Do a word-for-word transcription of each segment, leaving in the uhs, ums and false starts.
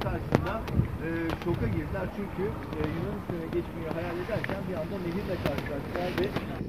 karşısında e, şoka girdiler çünkü e, Yunanistan'a geçmeyi hayal ederken bir anda nehirle karşılaştılar ve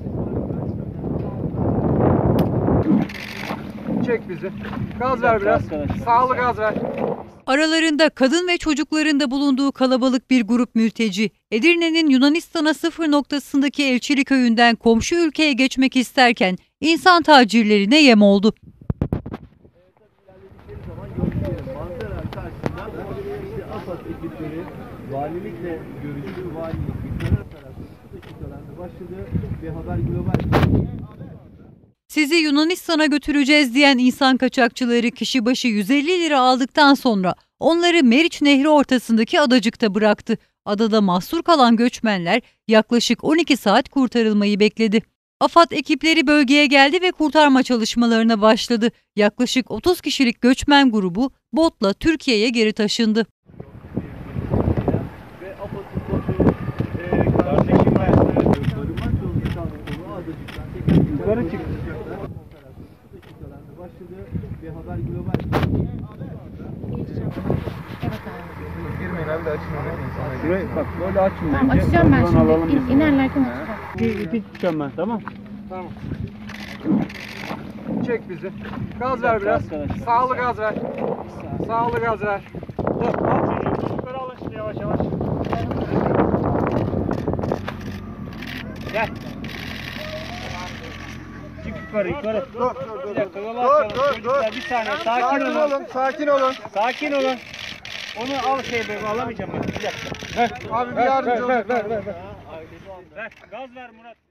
çek bizi. Gaz ver biraz. Sağlı gaz ver. Aralarında kadın ve çocukların da bulunduğu kalabalık bir grup mülteci, Edirne'nin Yunanistan'a sıfır noktasındaki Elçili köyünden komşu ülkeye geçmek isterken insan tacirlerine yem oldu. ilerledikleri zaman gördükleri manzara karşısında işte AFAD ekipleri valilikle görüştü. Valilik bir karar tarafı şu dakikalarda başladı ve Haber Global Sizi Yunanistan'a götüreceğiz diyen insan kaçakçıları kişi başı yüz elli lira aldıktan sonra onları Meriç Nehri ortasındaki adacıkta bıraktı. Adada mahsur kalan göçmenler yaklaşık on iki saat kurtarılmayı bekledi. AFAD ekipleri bölgeye geldi ve kurtarma çalışmalarına başladı. Yaklaşık otuz kişilik göçmen grubu botla Türkiye'ye geri taşındı. ve AFAD'ın botu e, kardeşim barınmak zorunda kaldıkları o adacıktan tekrar yukarı çıktı. Şu dakikalarda başladı ve Haber Global Girmeyin abi de açın. Şurayı bak böyle açın. Tamam açacağım ben şimdi. İn, inerlerken açacağım. İki, iki tutacağım ben, tamam. Tamam. Çek bizi. Gaz ver biraz. Sağlı gaz ver. Sağlı gaz ver. Dur, al çocuğu. Çocukları alın şimdi yavaş yavaş. Gel. Çık yukarı yukarı. Dur dur dur. Bir dakika yol Dur açalım. dur dur. Çocuklar bir saniye sakin, Sakin olun. olun. Sakin olun. Sakin olun. Onu al şey ben alamayacağım ben. Bir dakika. Ver. Abi bir yardımcı olun. Ver. Gaz ver Murat.